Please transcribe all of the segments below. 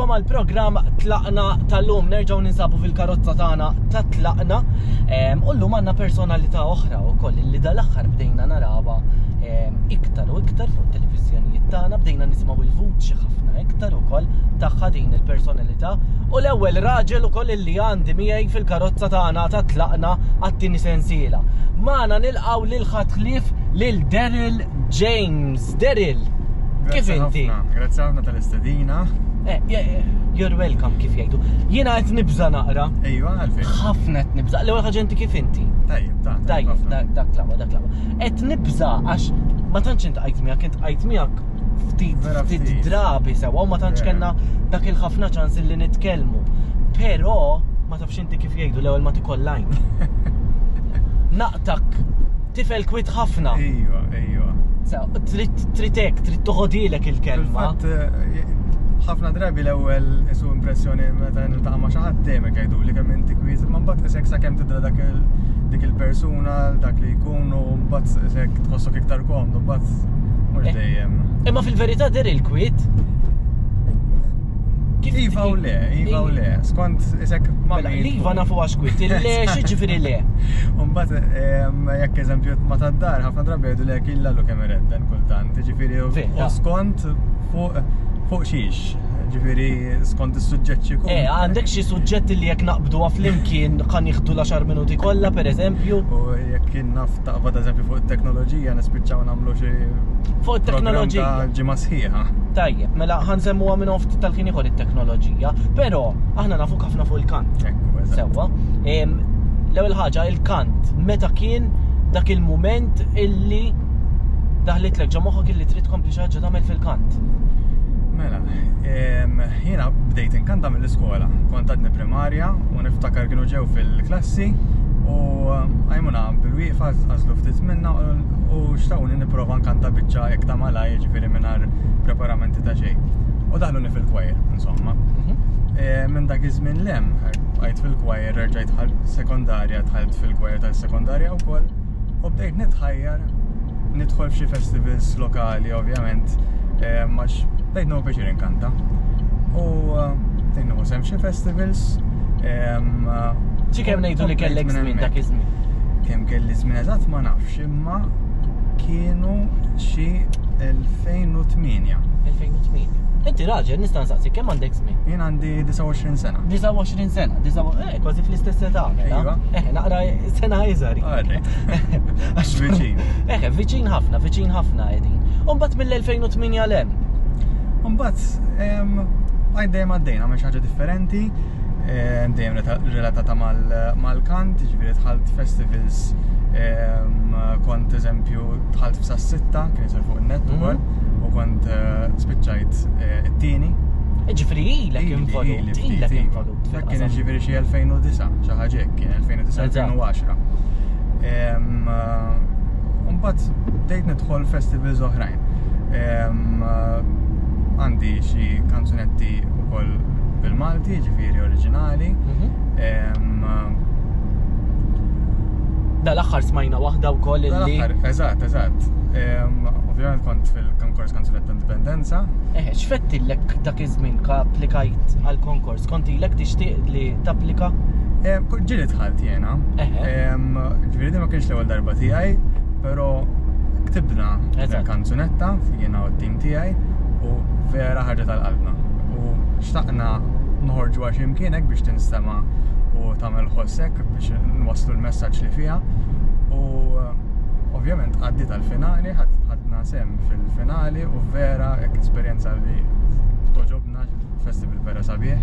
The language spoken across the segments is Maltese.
mal-programm tlaqna tal-lum nerġgħu ninsabu fil-karozza tagħna ta' tlaqna. U llum għandna personalità oħra wkoll li dal-aħħar bdejna narawha iktar u iktar fuq televiżjonijiet tagħna, bdejna nisimgħu il-vuċi ħafna iktar ukoll tagħha din il-personalità. U l-ewwel raġel ukoll li għandi miegħi fil-karozza tagħna ta' tlaqna għat-tieni sensiela. Magħna nilqgħu lil ħatħlief lil Daryl James. Daryl, kif inti? Grazzi ħafna tal-istedina. You're welcome kif jgħidu. Jiena qed nibża naqra. Ejwa, għalfejn. Ħafna qed nibża. L-ewwel ħaġa inti kif inti? Tajjeb, dak laqwa. Qed nibża għax ma tantx int qajt miegħek, int qajt miegħek ftit drabi sewwa u ma tantx kellna dak il-ħafna ċans li nitkellmu. Però ma tafx inti kif jgħidu l-ewwel ma tikollajn. Naqtak tifel kwit ħafna. Ejwa. Trid toħodilek il-kelma. Ħafna drabi l-ewwel isu impressjoni meta niltaqa' ma' xi ħadd dejjem jgħiduli kemm inti kwiet, imma mbagħad isek sakemm tidra dik il-persuna, dak li jkun u mbagħad isek tħossok iktar komdu, mbagħad mhux dejjem. Imma fil-verità Daryl kwiet? Iva u le, skont isek ma' Iva nafu għax kwiet, il-le x'jiġifieri le. U mbagħad jekk eżempju ma tad-dar ħafna drabi jgħidulek illallu kemm iredden kultant, jiġifieri u skont fuq xiex, ġifiri skont is-suġġett xi jkun. Għandek xi suġġetti li jekk naqbduha flimkien kan jieħdu l-10 minuti kollha pereżempju. U jekk kien naf taqbad eżempju fuq it-teknoloġija nispiċċaw nagħmlu xi fuq it-teknoloġija ġimgħa sħiħa. Tajjeb, mela ħansemmuha minn ftit tal-kien ieħor it-teknoloġija, però aħna nafu ħafna fuq il-kant. Ekku, eżatt. Sewwa. L-ewwel ħaġa il-kant, meta kien dak il-mument illi daħlitlek ġo moħħok illi trid tkompli xi ħaġa tagħmel fil-kant. Mela, jiena bdejt inkanta mill-iskola, kont għadni primarja u niftakar kienu ġew fil-klassi u għajmuna bil-wieqfa għażlu ftit minna u xtawni nipprova nkanta biċċa hekk ta' malaj ġifieri mingħajr preparamenti ta' xejn. U daħluni fil-kwajr, insomma. Minn dak iż-żmien lem, għajt fil-kwajr, rġajt sekondarja, tħalt fil-kwajr tal-sekondarja wkoll u bdejt nidħol f'xi festivals lokali ovvjament max bdejt nagħmel biex inkanta. U bdejt nagħmel sem xi festivals. Xi kemm ngħidu li kellek żmien dak iż-żmien? Kemm kelli żmien eżatt ma nafx, imma kienu xi 2008. 2008. Inti raġel nista' nsaqsik kemm għandek żmien? Jien għandi 29 sena. 29 sena, kważi fl-istess età. Ejwa. Naqra sena iżgħar. Għax viċin. Viċin ħafna qegħdin. U mbagħad mill-2008 lem. Mbagħad dejjem għaddejna ma' xi ħaġa differenti, dejjem relatata mal-kant, jiġifieri dħalt festivals, kont eżempju dħalt f'Sassitta, kien isir fuq in-nett ukoll, u kont spiċċajt it-tieni. Ġifieri ilek involut. Dak kien ġifieri xi 2009, xi ħaġa hekk kien 2009-2010. Mbagħad bdejt nidħol festivals oħrajn. Għandi xi kanzunetti wkoll bil-Malti, ġifieri oriġinali. Dal-aħħar smajna waħda wkoll illi. Dal-aħħar, eżatt. Ovvjament kont fil-konkors Kanzunetta Indipendenza. X'fettillek dak iż-żmien applikajt għall-konkors? Kont ilek tixtieq li tapplika? Ġieli dħalt jiena. Ġifieri ma kienx l-ewwel darba tiegħi, però ktibna kanzunetta jiena u t-tim tiegħi u vera ħarġet tal-qalbna. U xtaqna noħorġu għax imkienek biex tinstema' u tagħmel ħossek biex nwasslu l-messaġġ li fiha. U ovvjament għaddiet għall-finali, ħadna sem fil-finali u vera hekk esperjenza li toġobna, festival vera sabiħ.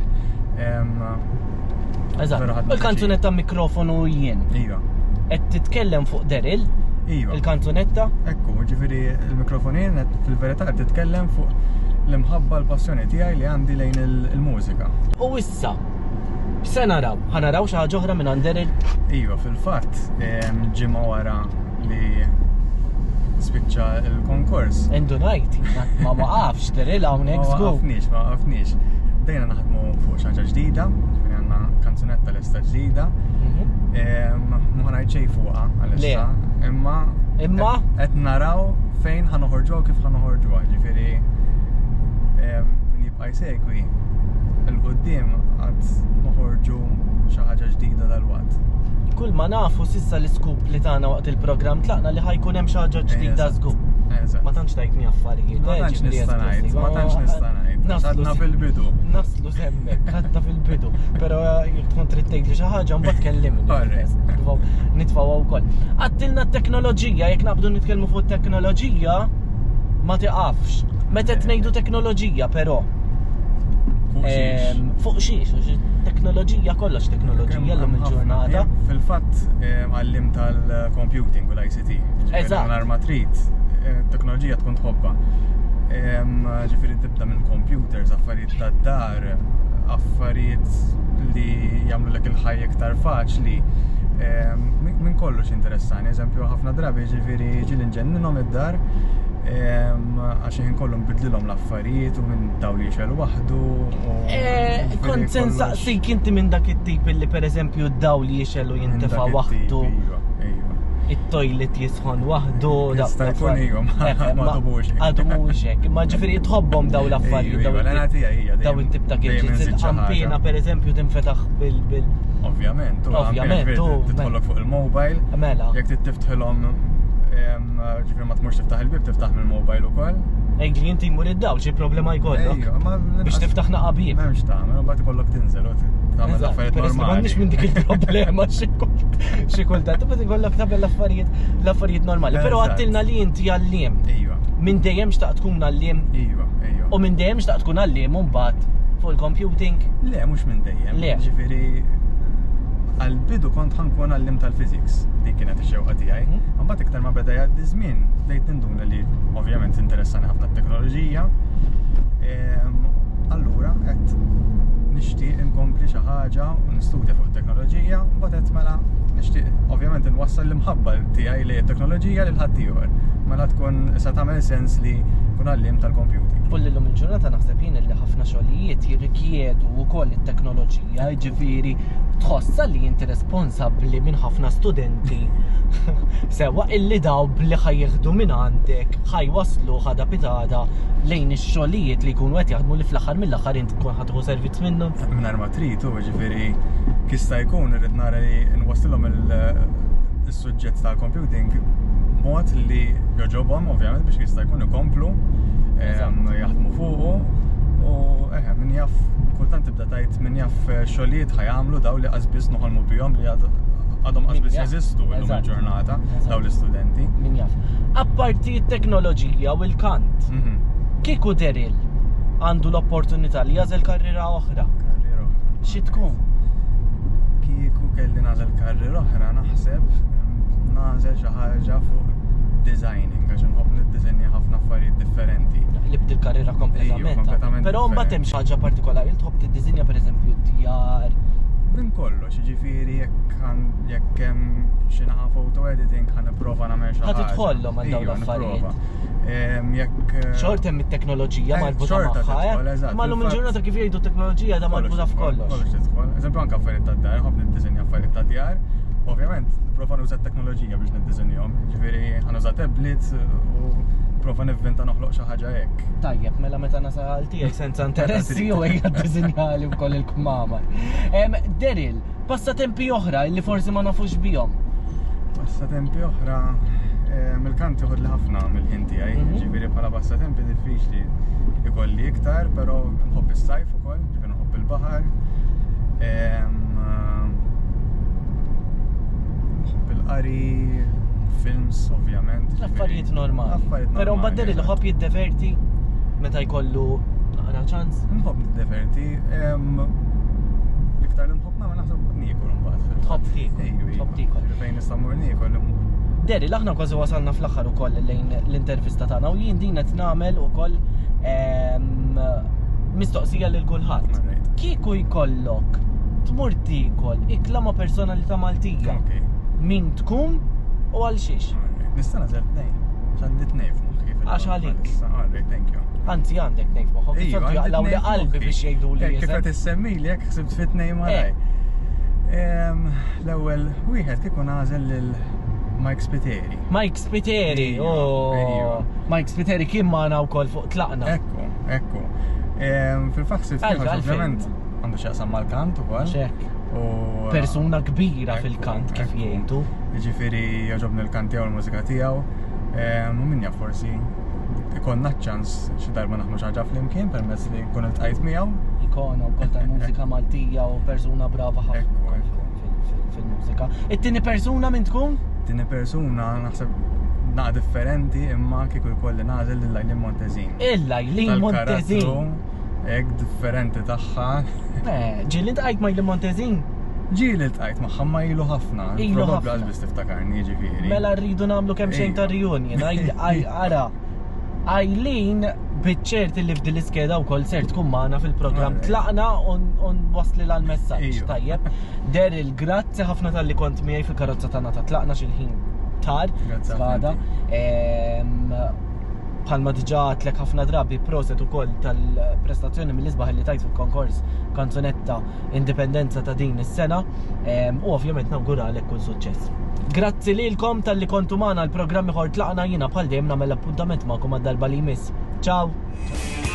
Eżatt. Il-kanzunetta mikrofonu jien. Iva. Qed titkellem fuq Daryl? Iva. Il-kanzunetta? Ekku, ġifieri il-mikrofonin fil-verità qed titkellem fuq l-imħabba l-passjoni tiegħi li għandi lejn il-mużika. U issa, x'se naraw? Ħanaraw xi ħaġa oħra minn Daryl? Iva, fil-fatt ġimgħa wara li spiċċa il-konkors. Indunajt, ma waqafx Daryl hawnhekk żgur. Ma waqafniex. Bdejna naħdmu fuq xi ħaġa ġdida, ġifieri għandna kanzunetta lesta ġdida. Ma ngħid xejn fuqha għalissa, imma qed naraw fejn ħanoħorġuha u kif ħanoħorġuha, ġifieri min jibqa' jsegwi il-qoddim għad noħorġu xi ħaġa ġdida dal-waqt. Kull ma nafu sissa l-iskup li tagħna waqt il-programm tlaqna li ħajkun hemm xi ħaġa ġdida żgur. Ma tantx tajtni affarijiet. Ma tantx nista' ngħid, ma tantx nista' ngħid. Għadna fil-bidu. Naslu semmek, għadna fil-bidu. Però jekk tkun trid tgħid li xi ħaġa mbagħad kellimni. Nitfgħu wkoll. Għattilna t-teknoloġija, jekk naqbdu nitkellmu fuq it-teknoloġija ma tiqafx. Meta tnejdu teknoloġija però. Fuq xiex, teknoloġija kollox teknoloġija llum il-ġurnata. Fil-fatt għallim tal-computing u l-ICT. Eżatt. Ma trid teknoloġija tkun tħobba. Ġifieri tibda minn computers, affarijiet tad-dar, affarijiet li jagħmlu lek il-ħajja iktar faċli. Minn kollox interessani, eżempju ħafna drabi ġifieri ġieli nġenninhom id-dar għax kollu nbidlilhom l-affarijiet u minn dawli xel waħdu. Kont se nsaqsik inti minn dak it-tip li pereżempju d-dawli jixel u jintefa' waħdu. it-toilet jisħon waħdu. Jista' jkun ihom, ma tobux. Għadu mhuwiex hekk, imma ġifieri tħobbhom daw l-affarijiet. Daw it-tip ta' gadgets. Il-qampina pereżempju tinfetaħ bil. Ovvjament, tidħollok fuq il-mobile. Mela. Jekk tiftilhom ġifieri ma tmurx tiftaħ il-bib tiftaħ mill-mobile ukoll. Ejli inti jmur id-dawl xi problema jkollok. Biex tiftaħ naqabib. M'hemmx tagħmel, mbagħad ikollok tinżel u tagħmel affarijiet normali. M'għandix minn dik il-problema xi kultant, imbagħad ikollok tagħmel l-affarijiet normali. Però għattilna li inti għalliem. Minn dejjem xtaqt tkun għalliem. U minn dejjem xtaqt tkun għalliem u mbagħad fuq il-computing. Le, mhux minn dejjem. Ġifieri għal-bidu kont ħankun għallim tal-physics, dik kienet ix-xewqa tiegħi. Mbagħad iktar ma beda jgħaddi żmien bdejt ninduna li ovvjament interessani ħafna t-teknoloġija. Allura qed nixtieq inkompli xi ħaġa u nistudja fuq it-teknoloġija, mbagħad qed mela nixtieq ovvjament inwassal l-imħabba tiegħi li t-teknoloġija lil ħaddieħor. Mela tkun issa tagħmel sens li kun għallim tal-computing. Kulli llum il-ġurnata naħseb jien li ħafna xogħlijiet jirrikjedu wkoll it-teknoloġija, jiġifieri tħossa li inti responsabbli minn ħafna studenti sewa illi daw li ħajjieħdu minn għandek ħajwaslu ħada pitada lejn ix-xogħlijiet li jkunu qed jaħdmu li fl-aħħar mill-aħħar inti tkun ħadħu servizz minnhom. Mingħajr ma trid hu ġifieri kista jkun irrid nara li nwassilhom is-suġġett tal-computing mod li joġobhom ovvjament biex jista' jkun ikomplu jaħdmu fuqu u min jaf kultant tibda tgħid min jaf xogħlijiet ħajamlu daw li qasbis noħolmu bihom li għadhom qasbis jeżistu llum il-ġurnata daw l-istudenti. Min jaf. Apparti t-teknoloġija u l-kant, kieku Daryl għandu l-opportunità li jażel karriera oħra. Xi tkun? Kieku kelli nażel karriera oħra naħseb nażel xi ħaġa fuq designing għax inħobb niddiżenja ħafna affarijiet differenti. Li bdil karriera kompletament. Però mbagħad hemm xi ħaġa partikolari li tħobb tiddiżenja pereżempju djar. Minn kollox, jiġifieri jekk hemm xi naħa photo editing ħa nipprova nagħmel xi ħaġa. Ħa tidħollhom għal dawn l-affarijiet. Jekk xort hemm it-teknoloġija marbuta magħha. Ma llum il-ġurnata kif jgħidu t-teknoloġija da marbuta f'kollox. Kollox tidħol. Eżempju anke affarijiet tad-dar, ħobb niddiżenja affarijiet tad-djar. Ovvjament, prova nuża t-teknoloġija biex niddiżenjahom. Ġifieri ħanuża tablet u prova nivventa noħloq xi ħaġa hekk. Tajjeb, mela meta nasal tiegħek senza interessi u hija ddiżinjali wkoll il-kmamar. Daryl, passatempi oħra li forsi ma nafux bihom. Passatempi oħra mill-kant joħod li ħafna mill-ħin tiegħi. Ġifieri bħala passatempi diffiċli ikolli iktar, però nħobb is-sajf ukoll, ġifieri nħobb il-baħar. Bil-qari, films, ovvjament. Affarijiet normali. Però mbagħad Daryl ħobb jiddeverti meta jkollu naqra ċans. Nħobb niddeverti. L-iktar li nħobb nagħmel naħseb niekol mbagħad. Tħobb tikol. Fejn nista' mmur niekol. Daryl, aħna kważi wasalna fl-aħħar ukoll lejn l-intervista tagħna u jien din qed nagħmel ukoll mistoqsija lil kulħadd. Kieku jkollok tmur tikol ikla ma' personalità Maltija. Min tkun u għal xiex? Nista' nażel tnejn. Għandi tnejn f'moħħi. Għax għalik. Thank you. Anzi għandek tnejn f'moħħok. Kif jaqlaw li qalbi biex jgħiduli. Kif qed issemmili jekk ħsibt fit tnejn malaj. L-ewwel wieħed kieku nażel lil Mike Spiteri. Mike Spiteri, Mike Spiteri kien magħna wkoll fuq tlaqna. Ekku. Fil-fatt sibt ovvjament għandu xaqsam mal-kant ukoll. Xek. U Persuna kbira fil-kant kif ekku. jgħidu. Jiġifieri jogħġobni l-kant tiegħu l-mużika tiegħu. U min jaf forsi ikonna ċans xi darba naħdmu xi ħaġa flimkien permezz li nkun iltqajt miegħu. Ikona wkoll tal-mużika Maltija u persuna brava Ekku, ħafna ekku. fil-mużika. It-tieni persuna min tkun? Tieni persuna naħseb naqa differenti imma kieku jkolli nagħżel lil Montezin. Il-Lajlin Montezin. Hekk differenti tagħha. Ġilli tqajt ma' Montezin. Ġieli ltqajt magħha ma ilu ħafna. Ilu ħafna. Probabbli qalbis tiftakarni jiġifieri. Mela rridu nagħmlu kemm xejn ta' reunion. Ara. Ajlin biċċert li f'din l-iskeda wkoll ser tkun magħna fil-programm. Tlaqna u wasli l-messaġġ. Ejju. Tajjeb. Daryl, grazzi ħafna tal-li kont miegħi fil-karozza tagħna ta' tlaqna xil-ħin tar. Grazzi Skada. Bħalma diġà għatlek ħafna drabi proset ukoll tal-prestazzjoni mill-isbaħ li tajt fil-konkors kanzunetta Indipendenza ta' din is-sena u ovvjament nawguralek kull suċċess. Grazzi lilkom tal-li kontu magħna l-programmi ħor tlaqna jiena bħal dejjem nagħmel appuntament magħkom għad-darba li jmiss. Ciao!